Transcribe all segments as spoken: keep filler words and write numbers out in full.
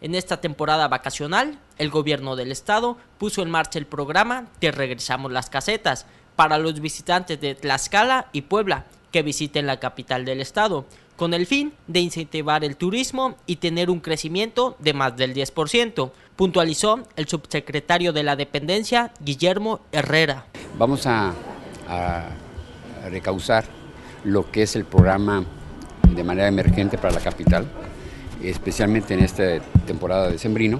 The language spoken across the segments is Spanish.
En esta temporada vacacional, el gobierno del estado puso en marcha el programa Te Regresamos las Casetas para los visitantes de Tlaxcala y Puebla que visiten la capital del estado, con el fin de incentivar el turismo y tener un crecimiento de más del diez por ciento, puntualizó el subsecretario de la dependencia, Guillermo Herrera. Vamos a, a recaudar lo que es el programa de manera emergente para la capital, especialmente en esta temporada de decembrino,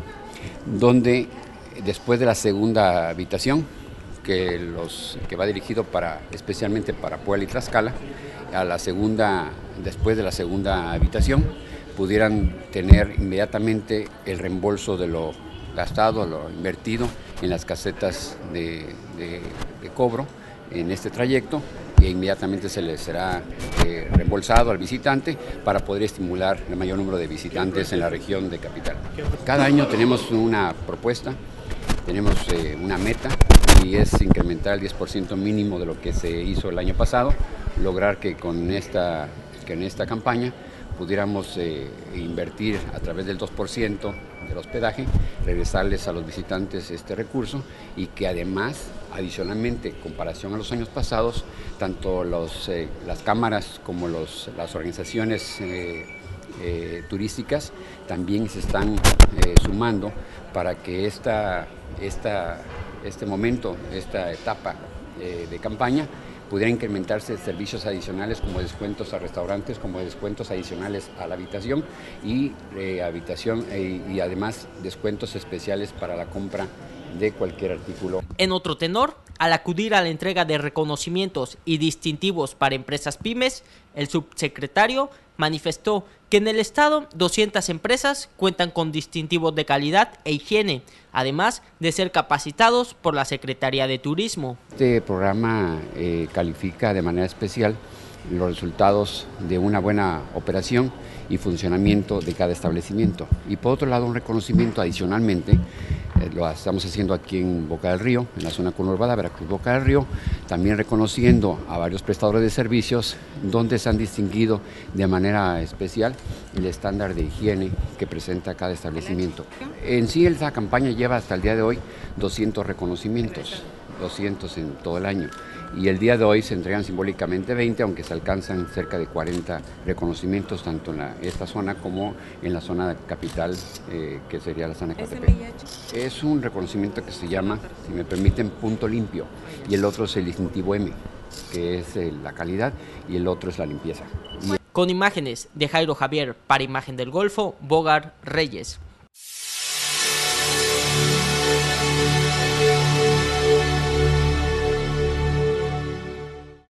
donde después de la segunda habitación, que, los, que va dirigido para, especialmente para Puebla y Tlaxcala, a la segunda, después de la segunda habitación, pudieran tener inmediatamente el reembolso de lo gastado, lo invertido en las casetas de, de, de cobro en este trayecto, e inmediatamente se les será eh, reembolsado al visitante para poder estimular el mayor número de visitantes en la región de capital. Cada año tenemos una propuesta, tenemos eh, una meta, y es incrementar el diez por ciento mínimo de lo que se hizo el año pasado, lograr que con esta, que en esta campaña pudiéramos eh, invertir a través del dos por ciento del hospedaje, regresarles a los visitantes este recurso, y que además, adicionalmente, en comparación a los años pasados, tanto los, eh, las cámaras como los, las organizaciones eh, eh, turísticas también se están eh, sumando para que esta, esta, este momento, esta etapa eh, de campaña, pudiera incrementarse servicios adicionales como descuentos a restaurantes, como descuentos adicionales a la habitación y eh, habitación eh, y además descuentos especiales para la compra de cualquier artículo. En otro tenor, al acudir a la entrega de reconocimientos y distintivos para empresas pymes, el subsecretario manifestó que en el estado doscientas empresas cuentan con distintivos de calidad e higiene, además de ser capacitados por la Secretaría de Turismo. Este programa eh, califica de manera especial los resultados de una buena operación y funcionamiento de cada establecimiento. Y por otro lado, un reconocimiento adicionalmente, eh, lo estamos haciendo aquí en Boca del Río, en la zona conurbada Veracruz Boca del Río, también reconociendo a varios prestadores de servicios donde se han distinguido de manera especial el estándar de higiene que presenta cada establecimiento. En sí, esta campaña lleva hasta el día de hoy doscientos reconocimientos, doscientos en todo el año. Y el día de hoy se entregan simbólicamente veinte, aunque se alcanzan cerca de cuarenta reconocimientos, tanto en la, esta zona como en la zona capital, eh, que sería la zona de Ecatepec. Es un reconocimiento que se llama, si me permiten, punto limpio, y el otro es el distintivo M, que es eh, la calidad, y el otro es la limpieza. Y... Con imágenes de Jairo Javier para Imagen del Golfo, Bogar Reyes.